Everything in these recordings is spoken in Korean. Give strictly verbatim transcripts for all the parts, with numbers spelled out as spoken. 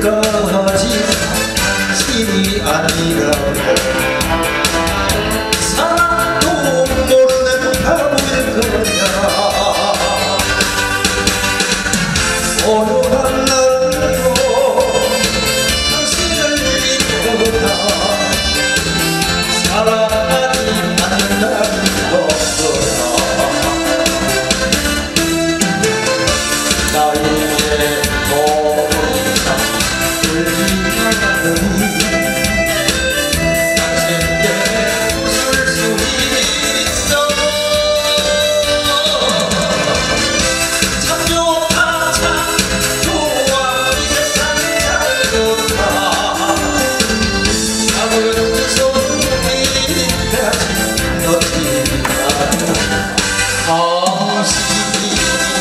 지금까지 신이 아니라고 사랑도 모르는 바보일 거야. 어려운 날도 당신을 믿고다 사랑하지 않는 날이 없어라. 나에게 더 이상 울지 말라니 당신께 웃을 수 있어. 참 좋다 참 좋아 이 세상 참 좋다. 작은 손길까지 놓지 마. 당신이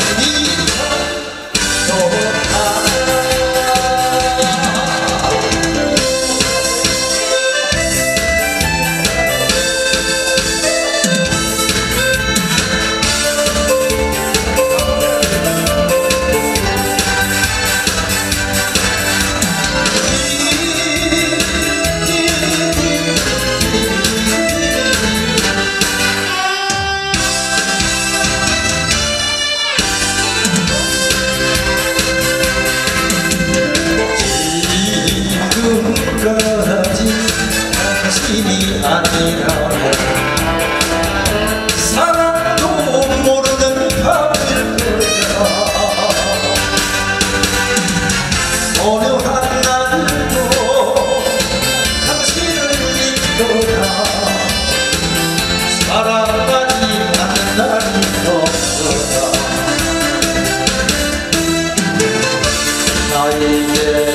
지금까지 당신이 아니라고 사랑도 모르는 바보일 거야. 어려운 날도 당신을 믿거나 사랑하지 않는 날이 없어라. 나에게